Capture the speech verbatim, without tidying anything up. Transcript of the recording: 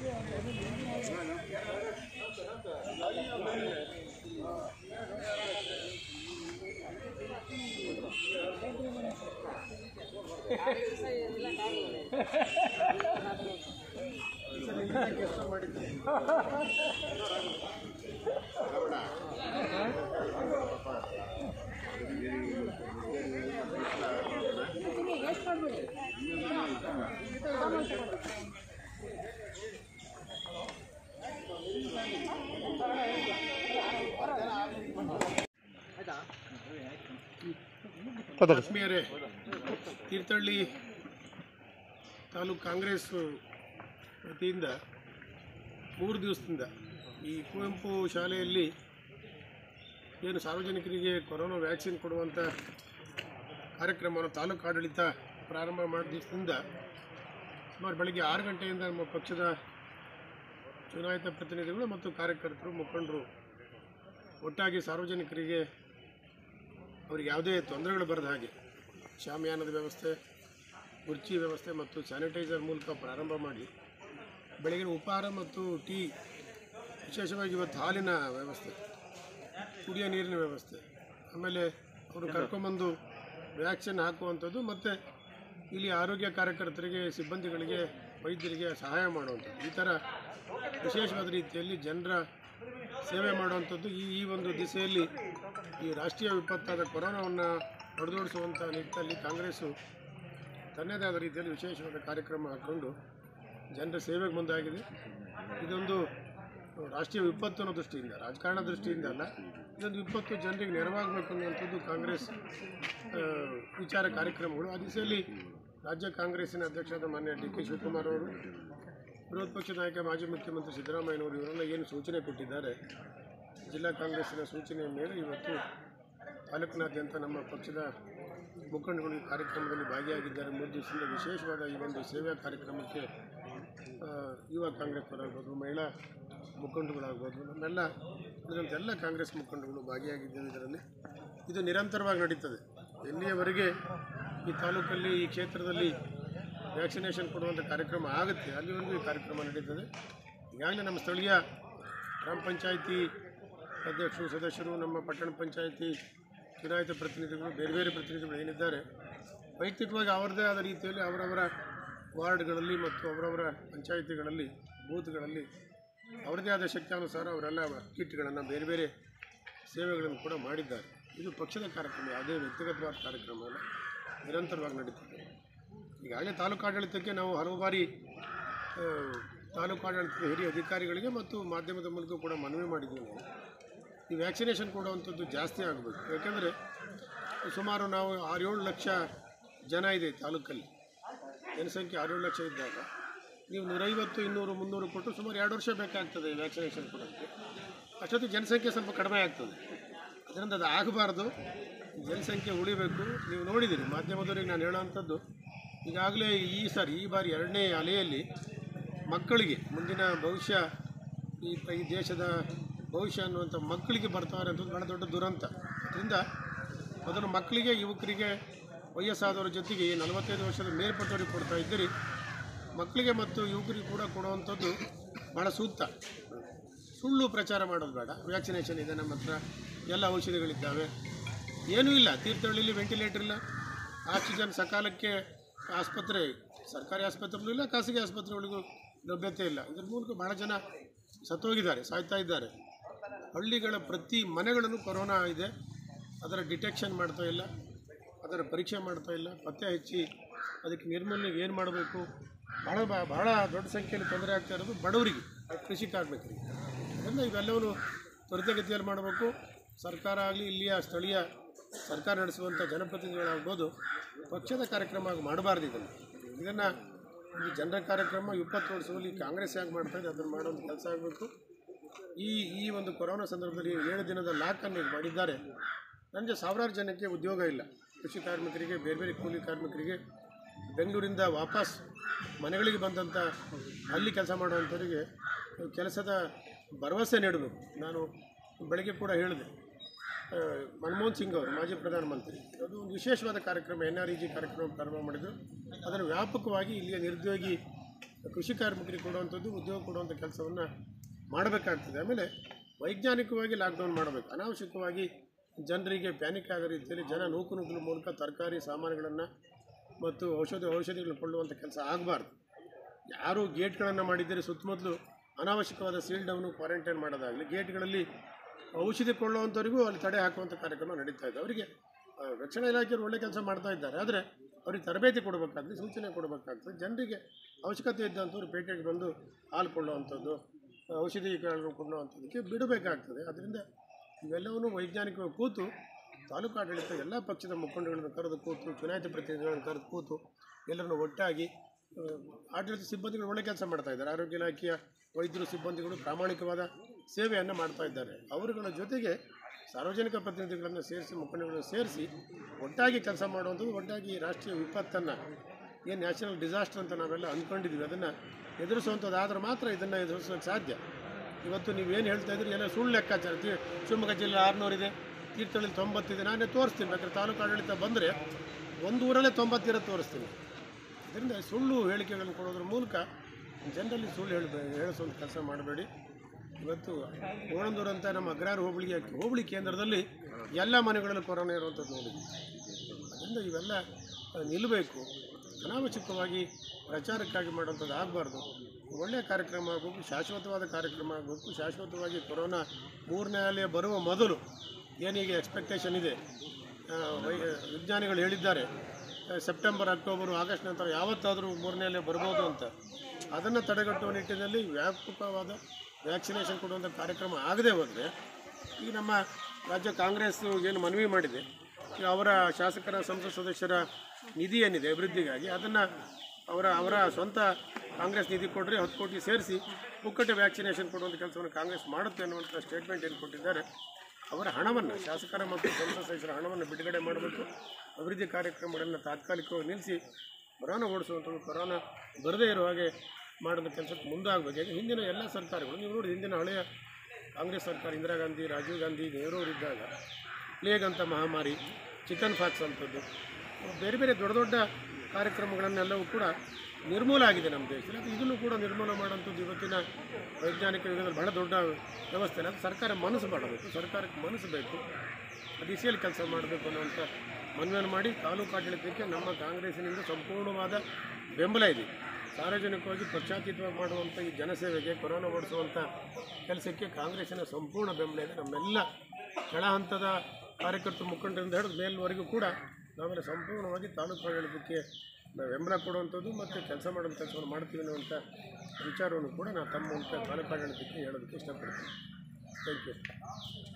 ಆತ್ಮೀಯರೇ, ತೀರ್ಥಹಳ್ಳಿ ತಾಲೂಕು ಕಾಂಗ್ರೆಸ್ ವತಿಯಿಂದ ಮೂರು ದಿವಸದಿಂದ ಈ ಕುವೆಂಪು ಶಾಲೆಯಲ್ಲಿ ಏನು ಸಾರ್ವಜನಿಕರಿಗೆ ಕೊರೋನಾ ವ್ಯಾಕ್ಸಿನ್ ಕೊಡುವಂಥ ಕಾರ್ಯಕ್ರಮವನ್ನು ತಾಲೂಕು ಆಡಳಿತ ಪ್ರಾರಂಭ ಮಾಡಿದ ದಿವಸದಿಂದ ಸುಮಾರು ಬೆಳಗ್ಗೆ ಆರು ಗಂಟೆಯಿಂದ ನಮ್ಮ ಪಕ್ಷದ ಚುನಾಯಿತ ಪ್ರತಿನಿಧಿಗಳು ಮತ್ತು ಕಾರ್ಯಕರ್ತರು ಮುಖಂಡರು ಒಟ್ಟಾಗಿ ಸಾರ್ವಜನಿಕರಿಗೆ ಅವರಿಗೆ ಯಾವುದೇ ತೊಂದರೆಗಳು ಬರದ ಹಾಗೆ ಶಾಮಿಯಾನದ ವ್ಯವಸ್ಥೆ, ಕುರ್ಚಿ ವ್ಯವಸ್ಥೆ ಮತ್ತು ಸ್ಯಾನಿಟೈಸರ್ ಮೂಲಕ ಪ್ರಾರಂಭ ಮಾಡಿ ಬೆಳಗಿನ ಉಪಹಾರ ಮತ್ತು ಟೀ, ವಿಶೇಷವಾಗಿ ಇವತ್ತು ಹಾಲಿನ ವ್ಯವಸ್ಥೆ, ಕುಡಿಯೋ ನೀರಿನ ವ್ಯವಸ್ಥೆ, ಆಮೇಲೆ ಅವರು ಕರ್ಕೊಂಬಂದು ವ್ಯಾಕ್ಸಿನ್ ಹಾಕುವಂಥದ್ದು ಮತ್ತು ಇಲ್ಲಿ ಆರೋಗ್ಯ ಕಾರ್ಯಕರ್ತರಿಗೆ, ಸಿಬ್ಬಂದಿಗಳಿಗೆ, ವೈದ್ಯರಿಗೆ ಸಹಾಯ ಮಾಡುವಂಥದ್ದು, ಈ ಥರ ವಿಶೇಷವಾದ ರೀತಿಯಲ್ಲಿ ಜನರ ಸೇವೆ ಮಾಡುವಂಥದ್ದು ಈ ಈ ಒಂದು ದಿಸೆಯಲ್ಲಿ ಈ ರಾಷ್ಟ್ರೀಯ ವಿಪತ್ತಾದ ಕೊರೋನಾವನ್ನು ಹೊಡೆದೋಡಿಸುವಂಥ ನಿಟ್ಟಿನಲ್ಲಿ ಕಾಂಗ್ರೆಸ್ಸು ತನ್ನದೇ ಆದ ರೀತಿಯಲ್ಲಿ ವಿಶೇಷವಾದ ಕಾರ್ಯಕ್ರಮ ಹಾಕ್ಕೊಂಡು ಜನರ ಸೇವೆಗೆ ಮುಂದಾಗಿದೆ. ಇದೊಂದು ರಾಷ್ಟ್ರೀಯ ವಿಪತ್ತು ಅನ್ನೋ ದೃಷ್ಟಿಯಿಂದ, ರಾಜಕಾರಣ ದೃಷ್ಟಿಯಿಂದ ಅಲ್ಲ, ಇದೊಂದು ವಿಪತ್ತು ಜನರಿಗೆ ನೆರವಾಗಬೇಕು ಅನ್ನುವಂಥದ್ದು ಕಾಂಗ್ರೆಸ್ ವಿಚಾರ ಕಾರ್ಯಕ್ರಮಗಳು. ಆ ದಿಸೆಯಲ್ಲಿ ರಾಜ್ಯ ಕಾಂಗ್ರೆಸ್ಸಿನ ಅಧ್ಯಕ್ಷರಾದ ಮಾನ್ಯ ಡಿ ಕೆ ಶಿವಕುಮಾರ್ ಅವರು, ವಿರೋಧ ಪಕ್ಷದ ನಾಯಕ ಮಾಜಿ ಮುಖ್ಯಮಂತ್ರಿ ಸಿದ್ದರಾಮಯ್ಯನವರು ಇವರೆಲ್ಲ ಏನು ಸೂಚನೆ ಕೊಟ್ಟಿದ್ದಾರೆ, ಜಿಲ್ಲಾ ಕಾಂಗ್ರೆಸ್ಸಿನ ಸೂಚನೆಯ ಮೇಲೆ ಇವತ್ತು ತಾಲೂಕಿನಾದ್ಯಂತ ನಮ್ಮ ಪಕ್ಷದ ಮುಖಂಡಗಳು ಈ ಕಾರ್ಯಕ್ರಮದಲ್ಲಿ ಭಾಗಿಯಾಗಿದ್ದಾರೆ. ಮೂರು ದಿವಸದಿಂದ ವಿಶೇಷವಾದ ಈ ಒಂದು ಸೇವಾ ಕಾರ್ಯಕ್ರಮಕ್ಕೆ ಯುವ ಕಾಂಗ್ರೆಸ್ ಪರವಾಗ್ಬೋದು, ಮಹಿಳಾ ಮುಖಂಡಗಳಾಗ್ಬೋದು, ನಮ್ಮೆಲ್ಲ ಉಳಿದಂಥ ಎಲ್ಲ ಕಾಂಗ್ರೆಸ್ ಮುಖಂಡಗಳು ಭಾಗಿಯಾಗಿದ್ದೇವೆ. ಇದರಲ್ಲಿ ಇದು ನಿರಂತರವಾಗಿ ನಡೀತದೆ. ಎಲ್ಲಿಯವರೆಗೆ ಈ ತಾಲೂಕಲ್ಲಿ, ಈ ಕ್ಷೇತ್ರದಲ್ಲಿ ವ್ಯಾಕ್ಸಿನೇಷನ್ ಕೊಡುವಂಥ ಕಾರ್ಯಕ್ರಮ ಆಗುತ್ತೆ ಅಲ್ಲಿವರೆಗೂ ಈ ಕಾರ್ಯಕ್ರಮ ನಡೀತದೆ. ಈಗಾಗಲೇ ನಮ್ಮ ಸ್ಥಳೀಯ ಗ್ರಾಮ ಪಂಚಾಯಿತಿ ಅಧ್ಯಕ್ಷರು, ಸದಸ್ಯರು, ನಮ್ಮ ಪಟ್ಟಣ ಪಂಚಾಯಿತಿ ಚುನಾಯಿತ ಪ್ರತಿನಿಧಿಗಳು, ಬೇರೆ ಬೇರೆ ಪ್ರತಿನಿಧಿಗಳು ಏನಿದ್ದಾರೆ, ವೈಯಕ್ತಿಕವಾಗಿ ಅವರದೇ ಆದ ರೀತಿಯಲ್ಲಿ ಅವರವರ ವಾರ್ಡ್ಗಳಲ್ಲಿ ಮತ್ತು ಅವರವರ ಪಂಚಾಯಿತಿಗಳಲ್ಲಿ, ಬೂತ್ಗಳಲ್ಲಿ ಅವರದೇ ಆದ ಶಕ್ತಿಯಾನುಸಾರ ಅವರೆಲ್ಲ ಕಿಟ್ಗಳನ್ನು, ಬೇರೆ ಬೇರೆ ಸೇವೆಗಳನ್ನು ಕೂಡ ಮಾಡಿದ್ದಾರೆ. ಇದು ಪಕ್ಷದ ಕಾರ್ಯಕ್ರಮ, ಯಾವುದೇ ವ್ಯಕ್ತಿಗತವಾದ ಕಾರ್ಯಕ್ರಮ ಅಲ್ಲ, ನಿರಂತರವಾಗಿ ನಡೀತದೆ. ಈಗಾಗಲೇ ತಾಲೂಕು ಆಡಳಿತಕ್ಕೆ ನಾವು ಹಲವು ಬಾರಿ ತಾಲೂಕು ಆಡಳಿತದ ಹಿರಿಯ ಅಧಿಕಾರಿಗಳಿಗೆ ಮತ್ತು ಮಾಧ್ಯಮದ ಮೂಲಕ ಕೂಡ ಮನವಿ ಮಾಡಿದ್ದೀವಿ. ನಾವು ಈ ವ್ಯಾಕ್ಸಿನೇಷನ್ ಕೊಡುವಂಥದ್ದು ಜಾಸ್ತಿ ಆಗಬೇಕು. ಯಾಕೆಂದರೆ ಸುಮಾರು ನಾವು ಆರು ಏಳು ಲಕ್ಷ ಜನ ಇದೆ ತಾಲೂಕಲ್ಲಿ, ಜನಸಂಖ್ಯೆ ಆರು ಏಳು ಲಕ್ಷ ಇದ್ದಾಗ ನೀವು ನೂರೈವತ್ತು, ಇನ್ನೂರು, ಮುನ್ನೂರು ಕೊಟ್ಟು ಸುಮಾರು ಎರಡು ವರ್ಷ ಬೇಕಾಗ್ತದೆ ವ್ಯಾಕ್ಸಿನೇಷನ್ ಕೊಡೋಕ್ಕೆ. ಅಷ್ಟೊತ್ತು ಜನಸಂಖ್ಯೆ ಸ್ವಲ್ಪ ಕಡಿಮೆ ಆಗ್ತದೆ. ಅದರಿಂದ ಅದು ಆಗಬಾರ್ದು, ಜನಸಂಖ್ಯೆ ಉಳಿಬೇಕು. ನೀವು ನೋಡಿದ್ದೀರಿ ಮಾಧ್ಯಮದವರಿಗೆ ನಾನು ಹೇಳೋವಂಥದ್ದು, ಈಗಾಗಲೇ ಈ ಸಾರಿ ಈ ಬಾರಿ ಎರಡನೇ ಅಲೆಯಲ್ಲಿ ಮಕ್ಕಳಿಗೆ ಮುಂದಿನ ಭವಿಷ್ಯ, ಈ ಈ ದೇಶದ ಭವಿಷ್ಯ ಅನ್ನುವಂಥ ಮಕ್ಕಳಿಗೆ ಬರ್ತಾರೆ ಅಂತ ಬಹಳ ದೊಡ್ಡ ದುರಂತ. ಅದರಿಂದ ಅದನ್ನು ಮಕ್ಕಳಿಗೆ, ಯುವಕರಿಗೆ, ವಯಸ್ಸಾದವರ ಜೊತೆಗೆ ನಲವತ್ತೈದು ವರ್ಷದ ಮೇಲ್ಪಟ್ಟವರಿಗೆ ಕೊಡ್ತಾ ಇದ್ದೀರಿ. ಮಕ್ಕಳಿಗೆ ಮತ್ತು ಯುವಕರಿಗೆ ಕೂಡ ಕೊಡುವಂಥದ್ದು ಭಾಳ ಸೂಕ್ತ. ಸುಳ್ಳು ಪ್ರಚಾರ ಮಾಡೋದು ಬೇಡ. ವ್ಯಾಕ್ಸಿನೇಷನ್ ಇದೆ, ನಮ್ಮ ಹತ್ರ ಎಲ್ಲ ಔಷಧಿಗಳಿದ್ದಾವೆ, ಏನೂ ಇಲ್ಲ. ತೀರ್ಥಹಳ್ಳಿಲಿ ವೆಂಟಿಲೇಟರ್ ಇಲ್ಲ, ಆಕ್ಸಿಜನ್ ಸಕಾಲಕ್ಕೆ ಆಸ್ಪತ್ರೆ, ಸರ್ಕಾರಿ ಆಸ್ಪತ್ರೆಗಳು ಇಲ್ಲ, ಖಾಸಗಿ ಆಸ್ಪತ್ರೆಗಳಿಗೂ ಲಭ್ಯತೆ ಇಲ್ಲ. ಇದರ ಮೂಲಕ ಭಾಳ ಜನ ಸತ್ತೋಗಿದ್ದಾರೆ, ಸಾಯ್ತಾ ಇದ್ದಾರೆ. ಹಳ್ಳಿಗಳ ಪ್ರತಿ ಮನೆಗಳನ್ನು ಕೊರೋನಾ ಇದೆ, ಅದರ ಡಿಟೆಕ್ಷನ್ ಮಾಡ್ತಾ ಇಲ್ಲ, ಅದರ ಪರೀಕ್ಷೆ ಮಾಡ್ತಾ ಇಲ್ಲ, ಪತ್ತೆ ಹಚ್ಚಿ ಅದಕ್ಕೆ ನಿರ್ಮೂಲನೆಗೆ ಏನು ಮಾಡಬೇಕು. ಭಾಳ ಭಾಳ ದೊಡ್ಡ ಸಂಖ್ಯೆಯಲ್ಲಿ ತೊಂದರೆ ಆಗ್ತಾ ಇರೋದು ಬಡವರಿಗೆ, ಕೃಷಿ ಕಾರ್ಮಿಕರಿಗೆ. ಅದರಿಂದ ಇವೆಲ್ಲವನ್ನು ತ್ವರಿತಗತಿಯಲ್ಲಿ ಮಾಡಬೇಕು. ಸರ್ಕಾರ ಆಗಲಿ, ಇಲ್ಲಿಯ ಸ್ಥಳೀಯ ಸರ್ಕಾರ ನಡೆಸುವಂಥ ಜನಪ್ರತಿನಿಧಿಗಳಾಗ್ಬೋದು, ಪಕ್ಷದ ಕಾರ್ಯಕ್ರಮ ಆಗಿ ಮಾಡಬಾರ್ದು. ಇದನ್ನು ಇದನ್ನು ಒಂದು ಜನರ ಕಾರ್ಯಕ್ರಮ ವಿಪತ್ತು ಓಡಿಸುವಲ್ಲಿ ಕಾಂಗ್ರೆಸ್ ಹೇಗೆ ಮಾಡ್ತಾಯಿದೆ ಅದನ್ನು ಮಾಡೋಂಥ ಕೆಲಸ ಆಗಬೇಕು. ಈ ಈ ಒಂದು ಕೊರೋನಾ ಸಂದರ್ಭದಲ್ಲಿ ಏಳು ದಿನದ ಲಾಕನ್ನು ಮಾಡಿದ್ದಾರೆ. ನನಗೆ ಸಾವಿರಾರು ಜನಕ್ಕೆ ಉದ್ಯೋಗ ಇಲ್ಲ. ಕೃಷಿ ಕಾರ್ಮಿಕರಿಗೆ, ಬೇರೆ ಬೇರೆ ಕೂಲಿ ಕಾರ್ಮಿಕರಿಗೆ, ಬೆಂಗಳೂರಿಂದ ವಾಪಸ್ ಮನೆಗಳಿಗೆ ಬಂದಂಥ ಅಲ್ಲಿ ಕೆಲಸ ಮಾಡುವಂಥವರಿಗೆ ಕೆಲಸದ ಭರವಸೆ ನೀಡಬೇಕು. ನಾನು ಬೆಳಗ್ಗೆ ಕೂಡ ಹೇಳಿದೆ, ಮನಮೋಹನ್ ಸಿಂಗ್ ಅವರು ಮಾಜಿ ಪ್ರಧಾನಮಂತ್ರಿ, ಅದು ಒಂದು ವಿಶೇಷವಾದ ಕಾರ್ಯಕ್ರಮ, ಎನ್ ಆರ್ ಇ ಜಿ ಕಾರ್ಯಕ್ರಮ ಪ್ರಾರಂಭ ಮಾಡಿದರು. ಅದನ್ನು ವ್ಯಾಪಕವಾಗಿ ಇಲ್ಲಿಯ ನಿರುದ್ಯೋಗಿ ಕೃಷಿ ಕಾರ್ಮಿಕರಿಗೆ ಕೊಡುವಂಥದ್ದು, ಉದ್ಯೋಗ ಕೊಡುವಂಥ ಕೆಲಸವನ್ನು ಮಾಡಬೇಕಾಗ್ತದೆ. ಆಮೇಲೆ ವೈಜ್ಞಾನಿಕವಾಗಿ ಲಾಕ್ಡೌನ್ ಮಾಡಬೇಕು. ಅನಾವಶ್ಯಕವಾಗಿ ಜನರಿಗೆ ಪ್ಯಾನಿಕ್ ಆಗೋ ರೀತಿಯಲ್ಲಿ ಜನ ನೂಕು ನುಗ್ಗಲ ಮೂಲಕ ತರಕಾರಿ ಸಾಮಾನುಗಳನ್ನು ಮತ್ತು ಔಷಧಿ ಔಷಧಿಗಳನ್ನು ಕೊಳ್ಳುವಂಥ ಕೆಲಸ ಆಗಬಾರ್ದು. ಯಾರು ಗೇಟ್ಗಳನ್ನು ಮಾಡಿದ್ದರೆ ಸುತ್ತಮುತ್ತಲು ಅನಾವಶ್ಯಕವಾದ ಸೀಲ್ ಡೌನು ಕ್ವಾರಂಟೈನ್ ಮಾಡೋದಾಗಲಿ, ಗೇಟ್ಗಳಲ್ಲಿ ಔಷಧಿ ಕೊಳ್ಳುವಂಥವರಿಗೂ ಅಲ್ಲಿ ತಡೆ ಹಾಕುವಂಥ ಕಾರ್ಯಕ್ರಮ ನಡೀತಾ ಇದೆ. ಅವರಿಗೆ ರಕ್ಷಣಾ ಇಲಾಖೆಯವರು ಒಳ್ಳೆ ಕೆಲಸ ಮಾಡ್ತಾ ಇದ್ದಾರೆ, ಆದರೆ ಅವ್ರಿಗೆ ತರಬೇತಿ ಕೊಡಬೇಕಾಗ್ತದೆ, ಸೂಚನೆ ಕೊಡಬೇಕಾಗ್ತದೆ. ಜನರಿಗೆ ಅವಶ್ಯಕತೆ ಇದ್ದಂಥವ್ರು ಪೇಟೆಗೆ ಬಂದು ಹಾಲು ಕೊಳ್ಳುವಂಥದ್ದು, ಔಷಧಿಗಳನ್ನು ಕೊಳ್ಳುವಂಥದ್ದಕ್ಕೆ ಬಿಡಬೇಕಾಗ್ತದೆ. ಅದರಿಂದ ಇವೆಲ್ಲವನ್ನೂ ವೈಜ್ಞಾನಿಕವಾಗಿ ಕೂತು ತಾಲೂಕು ಆಡಳಿತ ಎಲ್ಲ ಪಕ್ಷದ ಮುಖಂಡಗಳನ್ನು ಕರೆದು ಕೂತು, ಚುನಾಯಿತ ಪ್ರತಿನಿಧಿಗಳನ್ನು ಕರೆದು ಕೂತು ಎಲ್ಲರನ್ನು ಒಟ್ಟಾಗಿ ಆಡಳಿತ ಸಿಬ್ಬಂದಿಗಳು ಒಳ್ಳೆ ಕೆಲಸ ಮಾಡ್ತಾ ಇದ್ದಾರೆ. ಆರೋಗ್ಯ ಇಲಾಖೆಯ ವೈದ್ಯರು ಸಿಬ್ಬಂದಿಗಳು ಪ್ರಾಮಾಣಿಕವಾದ ಸೇವೆಯನ್ನು ಮಾಡ್ತಾ ಇದ್ದಾರೆ. ಅವರುಗಳ ಜೊತೆಗೆ ಸಾರ್ವಜನಿಕ ಪ್ರತಿನಿಧಿಗಳನ್ನು ಸೇರಿಸಿ, ಮುಖಂಡಗಳನ್ನು ಸೇರಿಸಿ ಒಟ್ಟಾಗಿ ಕೆಲಸ ಮಾಡುವಂಥದ್ದು, ಒಟ್ಟಾಗಿ ರಾಷ್ಟ್ರೀಯ ವಿಪತ್ತನ್ನು ಏನು ನ್ಯಾಷನಲ್ ಡಿಸಾಸ್ಟರ್ ಅಂತ ನಾವೆಲ್ಲ ಅಂದ್ಕೊಂಡಿದ್ದೀವಿ ಅದನ್ನು ಎದುರಿಸುವಂಥದ್ದಾದ್ರೆ ಮಾತ್ರ ಇದನ್ನು ಎದುರಿಸೋಕ್ಕೆ ಸಾಧ್ಯ. ಇವತ್ತು ನೀವೇನು ಹೇಳ್ತಾ ಇದ್ರಿ ಎಲ್ಲ ಸುಳ್ಳು ಲೆಕ್ಕಾಚಾರ. ತೀ ಶಿವಮೊಗ್ಗ ಜಿಲ್ಲೆ ಆರುನೂರಿದೆ, ತೀರ್ಥಹಳ್ಳಿ ತೊಂಬತ್ತಿದೆ. ನಾನೇ ತೋರಿಸ್ತೀನಿ, ಬೇಕಾದ್ರೆ ತಾಲೂಕು ಆಡಳಿತ ಬಂದರೆ ಒಂದು ಊರಲ್ಲೇ ತೊಂಬತ್ತಿರೋ ತೋರಿಸ್ತೀನಿ. ಇದರಿಂದ ಸುಳ್ಳು ಹೇಳಿಕೆಗಳನ್ನು ಕೊಡೋದ್ರ ಮೂಲಕ ಜನರಲ್ಲಿ ಸುಳ್ಳು ಹೇಳಿ ಹೇಳಿಸುವಂಥ ಕೆಲಸ ಮಾಡಬೇಡಿ. ಇವತ್ತು ಕೋಣಂದೂರು ಅಂತ ನಮ್ಮ ಅಗ್ರಹಾರ ಹೋಬಳಿಗೆ ಹೋಬಳಿ ಕೇಂದ್ರದಲ್ಲಿ ಎಲ್ಲ ಮನೆಗಳಲ್ಲಿ ಕೊರೋನಾ ಇರುವಂಥದ್ದು ನೋಡಿದ್ವಿ. ಅದರಿಂದ ಇವೆಲ್ಲ ನಿಲ್ಲಬೇಕು. ಅನಾವಶ್ಯಕವಾಗಿ ಪ್ರಚಾರಕ್ಕಾಗಿ ಮಾಡುವಂಥದ್ದು ಆಗಬಾರ್ದು. ಒಳ್ಳೆಯ ಕಾರ್ಯಕ್ರಮ ಆಗಬೇಕು, ಶಾಶ್ವತವಾದ ಕಾರ್ಯಕ್ರಮ ಆಗಬೇಕು. ಶಾಶ್ವತವಾಗಿ ಕೊರೋನಾ ಮೂರನೇ ಅಲೆ ಬರುವ ಮೊದಲು ಏನೀಗ ಎಕ್ಸ್ಪೆಕ್ಟೇಷನ್ ಇದೆ, ವಿಜ್ಞಾನಿಗಳು ಹೇಳಿದ್ದಾರೆ ಸೆಪ್ಟೆಂಬರ್, ಅಕ್ಟೋಬರು, ಆಗಸ್ಟ್ ನಂತರ ಯಾವತ್ತಾದರೂ ಮೂರನೇ ಅಲೆ ಬರ್ಬೋದು ಅಂತ. ಅದನ್ನು ತಡೆಗಟ್ಟುವ ನಿಟ್ಟಿನಲ್ಲಿ ವ್ಯಾಪಕವಾದ ವ್ಯಾಕ್ಸಿನೇಷನ್ ಕೊಡುವಂಥ ಕಾರ್ಯಕ್ರಮ ಆಗದೆ ಹೋದರೆ ಈಗ ನಮ್ಮ ರಾಜ್ಯ ಕಾಂಗ್ರೆಸ್ ಏನು ಮನವಿ ಮಾಡಿದೆ, ಈಗ ಅವರ ಶಾಸಕರ ಸಂಸತ್ ಸದಸ್ಯರ ನಿಧಿ ಏನಿದೆ ಅಭಿವೃದ್ಧಿಗಾಗಿ, ಅದನ್ನು ಅವರ ಅವರ ಸ್ವಂತ ಕಾಂಗ್ರೆಸ್ ನಿಧಿ ಕೊಟ್ಟರೆ ಹತ್ತು ಕೋಟಿ ಸೇರಿಸಿ ಪುಕ್ಕಟ್ಟೆ ವ್ಯಾಕ್ಸಿನೇಷನ್ ಕೊಡುವಂಥ ಕೆಲಸವನ್ನು ಕಾಂಗ್ರೆಸ್ ಮಾಡುತ್ತೆ ಅನ್ನುವಂಥ ಸ್ಟೇಟ್ಮೆಂಟ್ ಏನು ಕೊಟ್ಟಿದ್ದಾರೆ. ಅವರ ಹಣವನ್ನು, ಶಾಸಕರ ಮತ್ತು ಸಂಸತ್ ಸದಸ್ಯರ ಹಣವನ್ನು ಬಿಡುಗಡೆ ಮಾಡಬೇಕು. ಅಭಿವೃದ್ಧಿ ಕಾರ್ಯಕ್ರಮಗಳನ್ನು ತಾತ್ಕಾಲಿಕವಾಗಿ ನಿಲ್ಲಿಸಿ ಕೊರೋನಾ ಓಡಿಸುವಂಥದ್ದು, ಕೊರೋನಾ ಬರದೇ ಇರುವ ಹಾಗೆ ಮಾಡೋದು ಕೆಲಸಕ್ಕೆ ಮುಂದಾಗಬೇಕು. ಹಿಂದಿನ ಎಲ್ಲ ಸರ್ಕಾರಗಳು ನೀವು ನೋಡಿ, ಹಿಂದಿನ ಹಳೆಯ ಕಾಂಗ್ರೆಸ್ ಸರ್ಕಾರ ಇಂದಿರಾ ಗಾಂಧಿ, ರಾಜೀವ್ ಗಾಂಧಿ, ನೆಹರೂರಿದ್ದಾಗ ಪ್ಲೇಗ್ ಅಂತ ಮಹಾಮಾರಿ, ಚಿಕನ್ ಫಾಕ್ಸ್ ಅಂಥದ್ದು, ಬೇರೆ ಬೇರೆ ದೊಡ್ಡ ದೊಡ್ಡ ಕಾರ್ಯಕ್ರಮಗಳನ್ನೆಲ್ಲವೂ ಕೂಡ ನಿರ್ಮೂಲ ಆಗಿದೆ ನಮ್ಮ ದೇಶದಲ್ಲಿ. ಅದು ಇದನ್ನು ಕೂಡ ನಿರ್ಮೂಲ ಮಾಡುವಂಥದ್ದು ಇವತ್ತಿನ ವೈಜ್ಞಾನಿಕ ಯುಗದಲ್ಲಿ ಬಹಳ ದೊಡ್ಡ ವ್ಯವಸ್ಥೆ. ಅದು ಸರ್ಕಾರ ಮನಸ್ಸು ಮಾಡಬೇಕು, ಸರ್ಕಾರಕ್ಕೆ ಮನಸ್ಸು ಬೇಕು, ಆ ದಿಸೆಯಲ್ಲಿ ಕೆಲಸ ಮಾಡಬೇಕು ಅನ್ನುವಂಥ ಮನವಿಯನ್ನು ಮಾಡಿ ತಾಲೂಕು ಆಡಳಿತಕ್ಕೆ ನಮ್ಮ ಕಾಂಗ್ರೆಸ್ಸಿನಿಂದ ಸಂಪೂರ್ಣವಾದ ಬೆಂಬಲ ಇದೆ. ಸಾರ್ವಜನಿಕವಾಗಿ ಪಕ್ಷಾತೀತವಾಗಿ ಮಾಡುವಂಥ ಈ ಜನಸೇವೆಗೆ, ಕೊರೋನಾ ಓಡಿಸುವಂಥ ಕೆಲಸಕ್ಕೆ ಕಾಂಗ್ರೆಸ್ಸಿನ ಸಂಪೂರ್ಣ ಬೆಂಬಲ ಇದೆ. ನಮ್ಮೆಲ್ಲ ಕೆಳ ಹಂತದ ಕಾರ್ಯಕರ್ತರು, ಮುಖಂಡರಿಂದ ಹಿಡಿದು ಮೇಲ್ವರೆಗೂ ಕೂಡ ನಾವೆಲ್ಲ ಸಂಪೂರ್ಣವಾಗಿ ತಾಲೂಕು ಆಡಳಿತಕ್ಕೆ ಬೆಂಬಲ ಕೊಡುವಂಥದ್ದು ಮತ್ತು ಕೆಲಸ ಮಾಡುವಂಥ ಕೆಲಸವನ್ನು ಮಾಡ್ತೀವಿ ಅನ್ನುವಂಥ ವಿಚಾರವನ್ನು ಕೂಡ ನಾನು ತಮ್ಮ ಮೂಲಕ ತಾಲೂಕು ಆಡಳಿತಕ್ಕೆ ಹೇಳೋದಕ್ಕೆ ಇಷ್ಟಪಡ್ತೀನಿ. Thank you.